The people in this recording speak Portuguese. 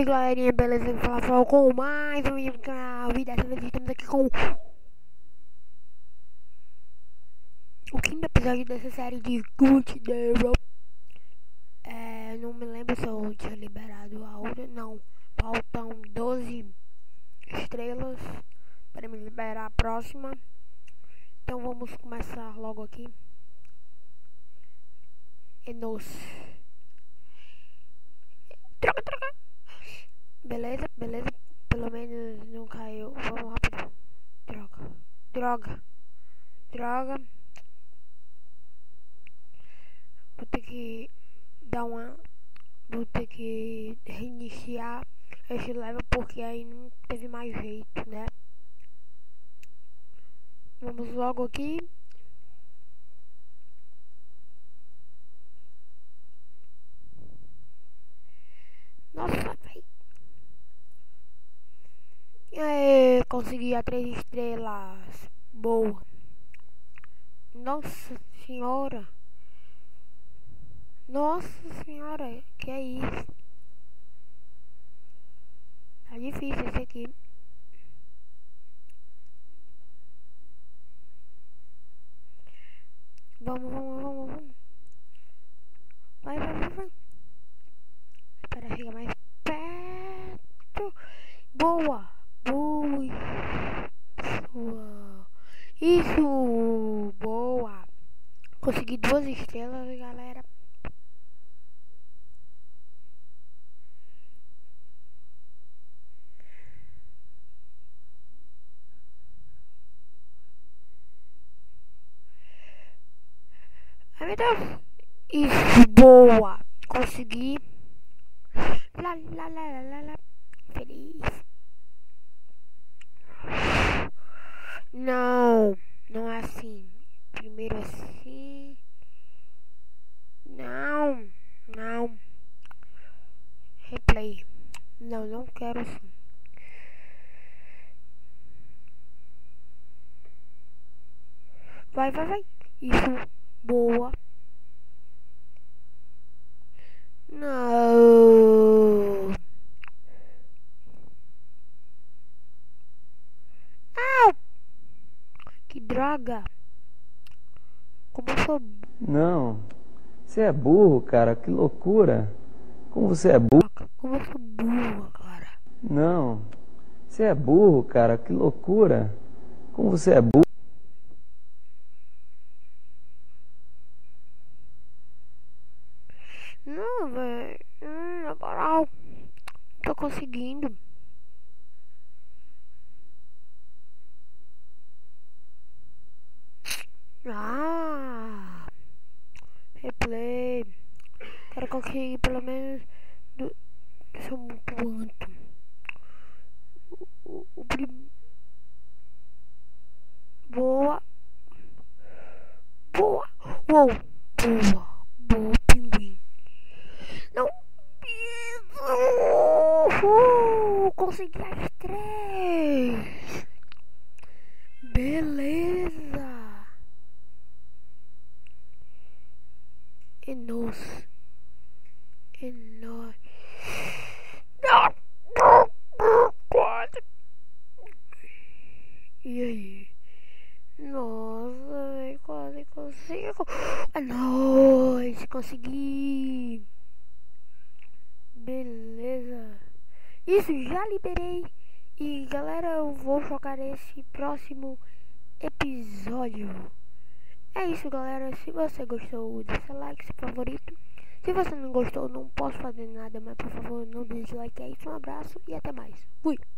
aí galerinha, beleza? Eu vou falar com mais um vídeo do canal. E dessa vez estamos aqui com o quinto episódio dessa série de Good Devil. Não me lembro se eu tinha liberado a outra. Não, faltam 12 estrelas para me liberar a próxima. Então vamos começar logo aqui. Troca. Beleza. Pelo menos não caiu. Vamos rápido. Droga. Vou ter que reiniciar esse level porque aí não teve mais jeito, né? Vamos logo aqui. Nossa, velho. Consegui a 3 estrelas. Boa. Nossa senhora, que é isso? Tá difícil esse aqui. Vamos. Vai. Espera, chega mais perto. Boa. Isso. Boa. Consegui 2 estrelas, galera. Ai, meu Deus. Isso, boa. Consegui. Lá. Feliz. Não é assim. Primeiro assim. Não. Replay. Não quero assim. Vai. Isso. Boa. Não. Que droga. Como eu sou... Não. Você é burro, cara. Que loucura. Como você é burro. Como eu sou burra, cara. Não. Você é burro, cara. Que loucura. Como você é burro. Não, velho. Na moral. Não tô conseguindo. Replay. Quero conseguir pelo menos sou muito alto. Boa. Uou. Boa, pinguim. Não. Isso. Consegui as 3. Beleza. É nóis. Quase. E aí? Nossa, véio, quase consigo. É nóis, consegui. Beleza. Isso, já liberei. E galera, eu vou jogar esse próximo episódio. É isso, galera. Se você gostou, deixa like, seu favorito. Se você não gostou, não posso fazer nada, mas por favor, não dislike. É isso, um abraço e até mais. Fui.